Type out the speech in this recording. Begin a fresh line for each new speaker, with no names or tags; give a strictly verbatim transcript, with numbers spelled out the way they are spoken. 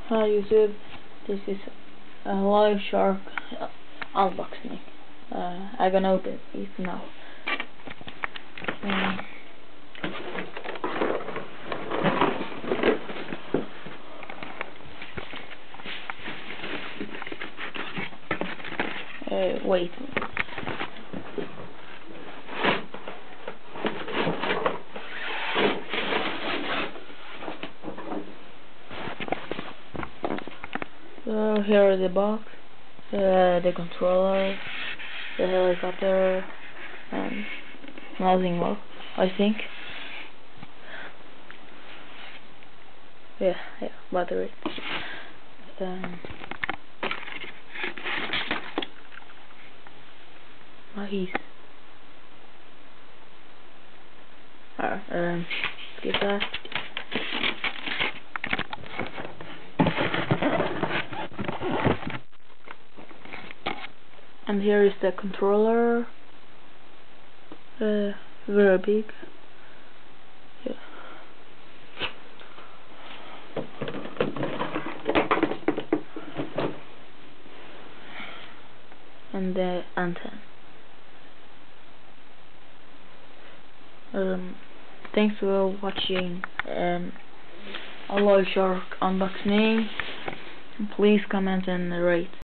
Hi YouTube, this is a live shark uh, unboxing. Uh, I'm gonna open it now. Um, uh, wait. So here is the box, uh, the controller, the helicopter, and nothing more, I think. Yeah, yeah, battery. Um, nice. Uh, um, skip that. And here is the controller. Uh, very big. Yeah. And the antenna. Um, thanks for watching um, a live shark unboxing. Please comment and rate.